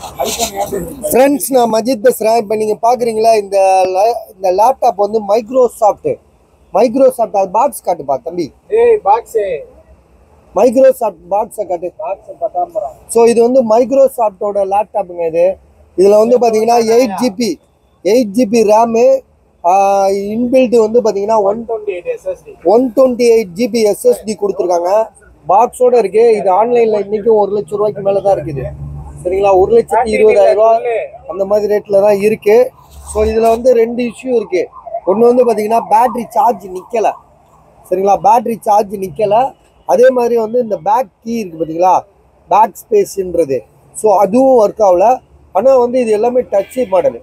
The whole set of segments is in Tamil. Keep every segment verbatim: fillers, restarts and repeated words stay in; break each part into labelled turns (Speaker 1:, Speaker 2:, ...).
Speaker 1: ஃப்ரெண்ட்ஸ், நான் மஜித் பேசுகிறேன். இப்போ நீங்கள் பார்க்குறீங்களா இந்த இந்த லேப்டாப் வந்து மைக்ரோசாஃப்ட் மைக்ரோசாஃப்ட் அது பாக்ஸ் காட்டுப்பா தம்பி.
Speaker 2: ஏய் பாக்ஸே
Speaker 1: மைக்ரோசாஃப்ட் பாக்ஸை காட்டு.
Speaker 2: பாக்ஸ் பத்தாம்பரா.
Speaker 1: ஸோ இது வந்து மைக்ரோசாஃப்டோட லேப்டாப்புங்க. இது இதில் வந்து பார்த்தீங்கன்னா eight GB eight GB RAM, inbuilt வந்து பார்த்தீங்கன்னா one
Speaker 2: twenty eight SSD
Speaker 1: one twenty eight GB SSD கொடுத்துருக்காங்க. பாக்ஸோட இருக்கு. இது ஆன்லைனில் இன்றைக்கும் ஒரு லட்சம் ரூபாய்க்கு மேலே தான் இருக்குது. சரிங்களா, ஒரு லட்சத்தி இருபதாயிரம் ரூபா அந்த மாதிரி ரேட்டில் தான் இருக்கு. ஸோ இதில் வந்து ரெண்டு இஷ்யூ இருக்கு. ஒன்று வந்து பார்த்தீங்கன்னா பேட்ரி சார்ஜ் நிற்கலை. சரிங்களா, பேட்ரி சார்ஜ் நிற்கலை. அதே மாதிரி வந்து இந்த பேக் கீ இருக்குது பார்த்தீங்களா, பேக் ஸ்பேஸ்ன்றது, ஸோ அதுவும் ஒர்க் ஆகல. ஆனால் வந்து இது எல்லாமே டச்சு மாடலு,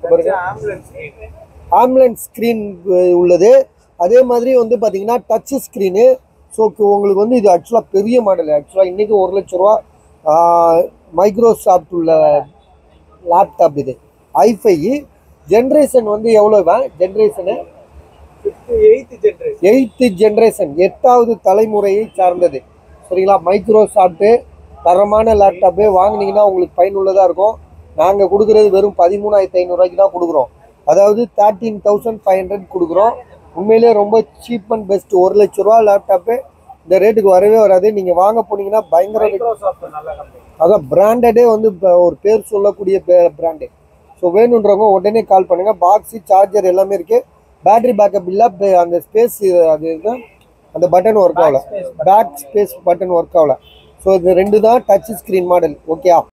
Speaker 1: ஆம்புலன்ஸ் ஸ்க்ரீன் உள்ளது. அதே மாதிரி வந்து பார்த்தீங்கன்னா டச்சு ஸ்க்ரீனு. ஸோ உங்களுக்கு வந்து இது ஆக்சுவலாக பெரிய மாடல். ஆக்சுவலாக இன்றைக்கி ஒரு லட்ச ரூபா மைக்ரோசாஃப்ட் உள்ள லேப்டாப். இது ஐஃபை ஜென்ரேஷன் வந்து எவ்வளோவா ஜென்ரேஷனு எயித்து ஜென்ரேஷன் எட்டாவது தலைமுறையை சார்ந்தது. சரிங்களா, மைக்ரோசாஃப்ட்டு தரமான லேப்டாப்பு வாங்கினீங்கன்னா உங்களுக்கு பயனுள்ளதாக இருக்கும். நாங்கள் கொடுக்குறது வெறும் பதிமூணாயிரத்தி ஐநூறுரூவாய்க்கு தான் கொடுக்குறோம். அதாவது தேர்ட்டீன் தௌசண்ட் ஃபைவ் ஹண்ட்ரட் கொடுக்குறோம். உண்மையிலே ரொம்ப சீப் அண்ட் பெஸ்ட். ஒரு லட்ச ரூபா லேப்டாப்பு இந்த ரேட்டுக்கு வரவே வராது. நீங்கள் வாங்க போனீங்கன்னா பயங்கர, அதான் பிராண்டடே வந்து ஒரு பேர் சொல்லக்கூடிய பிராண்டு. ஸோ வேணுன்றவங்க உடனே கால் பண்ணுங்கள். பாக்ஸு சார்ஜர் எல்லாமே இருக்குது. பேட்டரி பேக்கப் இல்லை. அந்த ஸ்பேஸ் அது அந்த பட்டன் ஒர்க் ஆகல, பேக் ஸ்பேஸ் பட்டன் ஒர்க் ஆகல. ஸோ இது ரெண்டு தான் டச் ஸ்க்ரீன் மாடல். ஓகே.